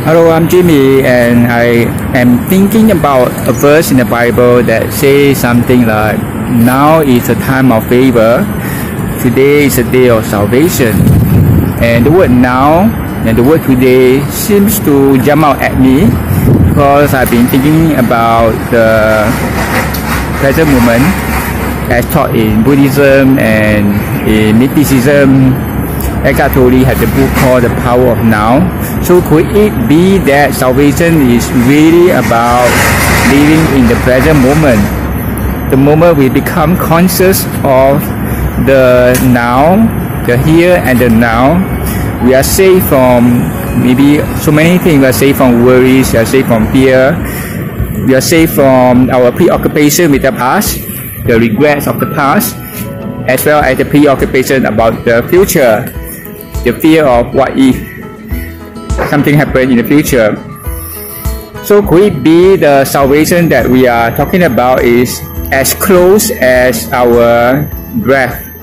Hello, I'm Jimmy, and I am thinking about a verse in the Bible that says something like, "Now is the time of favor, today is the day of salvation." And the word "now" and the word "today" seems to jump out at me because I've been thinking about the present moment as taught in Buddhism and in mysticism. Eckhart Tolle had a book called The Power of Now. So could it be that salvation is really about living in the present moment? The moment we become conscious of the now, the here and the now, we are safe from maybe so many things. We are safe from worries, we are safe from fear, we are safe from our preoccupation with the past, the regrets of the past, as well as the preoccupation about the future. The fear of what if something happened in the future. So could it be the salvation that we are talking about is as close as our breath?